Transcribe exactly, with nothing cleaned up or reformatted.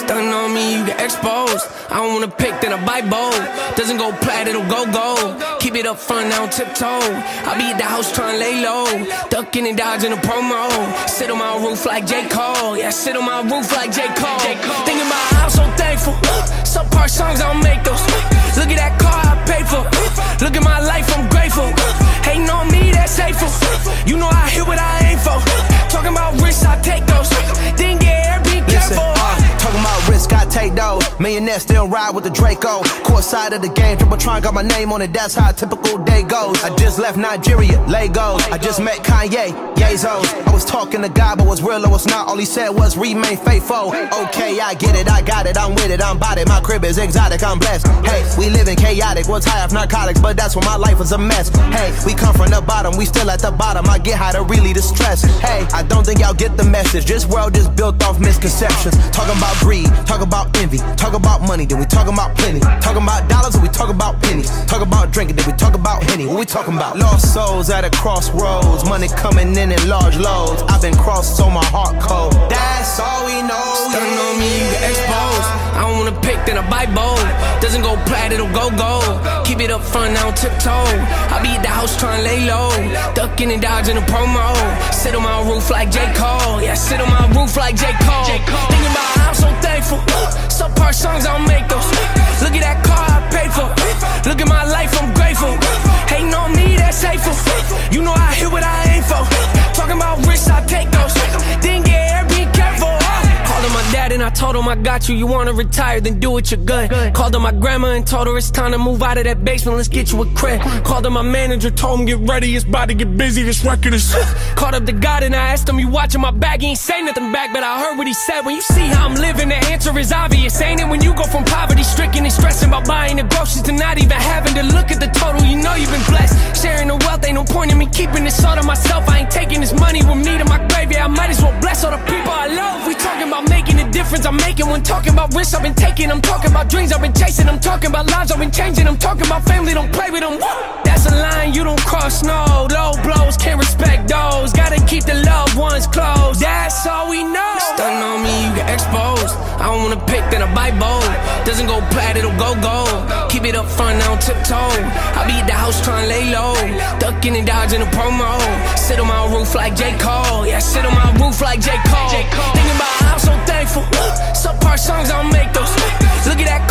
Stunning on me, you get exposed. I don't wanna pick, then I bite bold. Doesn't go plat, it'll go gold. Keep it up front, now tiptoe. I be at the house trying to lay low. Ducking and dodging a promo. Sit on my roof like J. Cole. Yeah, sit on my roof like J. Cole. Thinking about how I'm so thankful. Some part songs, I don't make those. Look at that car I paid for. Look at my life, I'm grateful. Hating on me, that's safer. You know I hit what I aim for. Talking about risks, I take those. Didn't get air, be careful. Uh, talking about risk, I take those. Millionaire still ride with the Draco. Court side of the game, Tripletron got my name on it. That's how a typical day goes. I just left Nigeria, Lagos. I just met Kanye, Yazos. I was talking to God, but was real or was not. All he said was remain faithful. Okay, I get it, I got it, I'm with it, I'm about it. My crib is exotic, I'm blessed. Hey, we living chaotic, was high off narcotics, but that's when my life was a mess. Hey, we come from the bottom, we still at the bottom. I get high to really distress. Hey, I don't think y'all get the message. This world is built off misconceptions. Talking about greed, talk about envy, talk about money, then we talking about plenty. Talking about dollars, then we talk about pennies. Talk about drinking, then we talk about Henny. What we talking about? Lost souls at a crossroads, money coming in in large loads. I've been crossed, so my heart cold. That's all we know. Stunning on me, you get exposed. I don't wanna pick, then I bite bold. Doesn't go plat, it'll go gold. Keep it up front, now tiptoe. I be at the house trying to lay low. Ducking and dodging a promo. Sit on my roof like J. Cole. Yeah, sit on my roof like J. Cole. Thinking about how I'm so thankful. Some part songs, I don't make those. Look at that car I paid for. Look at my life, I'm grateful. Hating on me, that's safer. You know I hit what I aim for. Talking about risks, I take those. Didn't get air, be careful. Called him my dad and I told him I got you. You wanna retire, then do it, you're good. Called him my grandma and told her it's time to move out of that basement, let's get you a crib. Called him my manager, told him get ready, it's about to get busy, this record is. Called up the God and I asked him, you watching my back? He ain't say nothing back, but I heard what he said. When you see how I'm living, the answer is obvious, ain't it? When you go from poverty stricken and stressing about buying the groceries to not even having to look at the total, you know you've been blessed. Sharing the wealth, ain't no point in me keeping this all to myself. I ain't taking this money with me to my grave, yeah, I might as well bless all the people I love. We talking about making a difference I'm making when talking about risks I've been taking. I'm talking about dreams I've been chasing. I'm talking about lives I've been changing. I'm talking about family, don't play with them. That's a line you don't cross, no. Low blows, can't respect those. Gotta keep the loved ones close. That's all we know. Stunning on me, you get exposed. I don't wanna pick, then I bite bold. Doesn't go plat, it'll go gold. Keep it up front, now tiptoe. I be at the house trying to lay low. Ducking and dodging a promo. Sit on my roof like J. Cole. Yeah, sit on my roof like J. Cole. Thinking about how I'm so thankful. Some part songs, I don't make those. Look at that